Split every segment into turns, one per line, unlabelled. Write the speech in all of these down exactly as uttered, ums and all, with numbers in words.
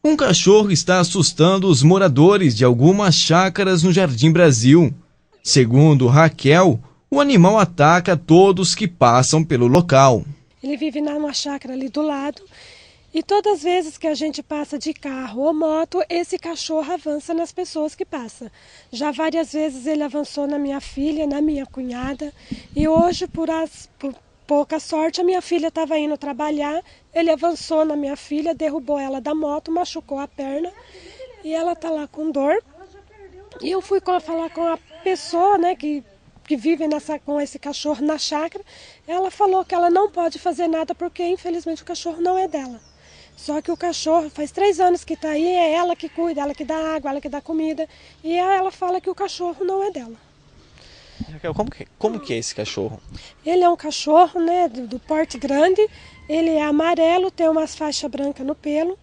Um cachorro está assustando os moradores de algumas chácaras no Jardim Brasil. Segundo Raquel, o animal ataca todos que passam pelo local.
Ele vive numa chácara ali do lado e todas as vezes que a gente passa de carro ou moto, esse cachorro avança nas pessoas que passam. Já várias vezes ele avançou na minha filha, na minha cunhada, e hoje, por, as, por pouca sorte, a minha filha estava indo trabalhar, ele avançou na minha filha, derrubou ela da moto, machucou a perna e ela está lá com dor. E eu fui com, falar com a pessoa, né, que, que vive nessa, com esse cachorro na chácara. Ela falou que ela não pode fazer nada porque, infelizmente, o cachorro não é dela. Só que o cachorro, faz três anos que está aí, é ela que cuida, ela que dá água, ela que dá comida. E ela fala que o cachorro não é dela.
Como que, como que é esse cachorro?
Ele é um cachorro, né, do, do porte grande, ele é amarelo, tem umas faixas brancas no pelo.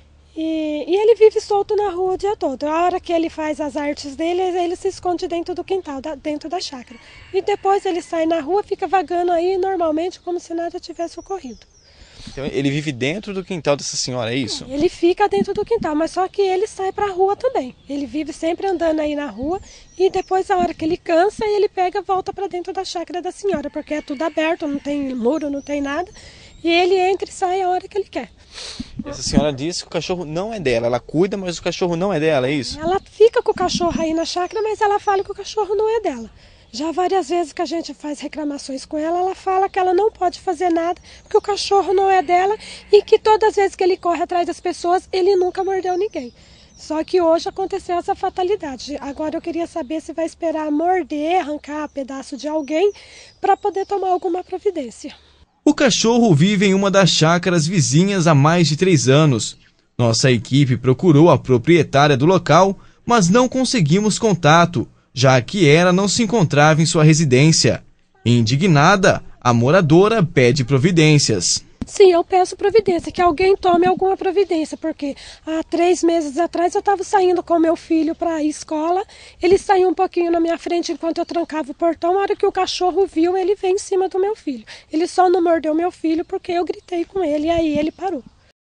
E, e ele vive solto na rua o dia todo. A hora que ele faz as artes dele, ele se esconde dentro do quintal, da, dentro da chácara. E depois ele sai na rua, fica vagando aí normalmente, como se nada tivesse ocorrido.
Então ele vive dentro do quintal dessa senhora, é isso?
Ele fica dentro do quintal, mas só que ele sai pra rua também. Ele vive sempre andando aí na rua e depois, a hora que ele cansa, ele pega e volta pra dentro da chácara da senhora, porque é tudo aberto, não tem muro, não tem nada. E ele entra e sai a hora que ele quer.
Essa senhora disse que o cachorro não é dela, ela cuida, mas o cachorro não é dela, é isso?
Ela fica com o cachorro aí na chácara, mas ela fala que o cachorro não é dela. Já várias vezes que a gente faz reclamações com ela, ela fala que ela não pode fazer nada, que o cachorro não é dela e que todas as vezes que ele corre atrás das pessoas, ele nunca mordeu ninguém. Só que hoje aconteceu essa fatalidade. Agora eu queria saber se vai esperar morder, arrancar pedaço de alguém para poder tomar alguma providência.
O cachorro vive em uma das chácaras vizinhas há mais de três anos. Nossa equipe procurou a proprietária do local, mas não conseguimos contato, já que ela não se encontrava em sua residência. Indignada, a moradora pede providências.
Sim, eu peço providência, que alguém tome alguma providência, porque há três meses atrás eu estava saindo com meu filho para a escola, ele saiu um pouquinho na minha frente enquanto eu trancava o portão, na hora que o cachorro viu, ele veio em cima do meu filho. Ele só não mordeu meu filho porque eu gritei com ele e aí ele parou.